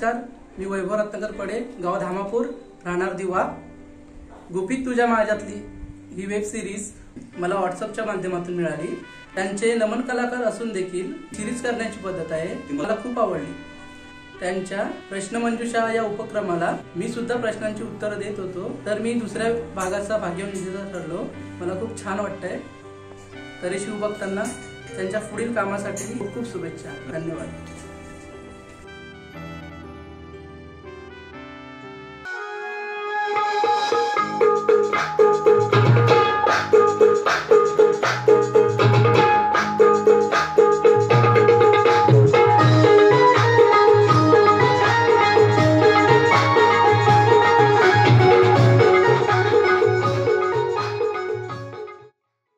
नमस्कार, मी वैभव रत्नाकर पडे, गाव धामापूर, राहणार दिवा। गुपित तुझ्या माझ्यातली ही वेब सिरीज मला व्हॉट्सअपच्या माध्यमातून मिळाली। त्यांचे नमन कलाकार असून देखील सिरीज करण्याची पद्धत आहे ती मला खूप आवडली। त्यांच्या प्रश्नमंजुषा या उपक्रमाला मी सुद्धा प्रश्नांची उत्तरे देत होतो, तर मी दुसऱ्या भागाचा भाग्यविजेता ठरलो। मला खूप छान वाटतंय। तरी शिवभक्तांना त्यांच्या पुढील कामासाठी खूप खूप शुभेच्छा। धन्यवाद।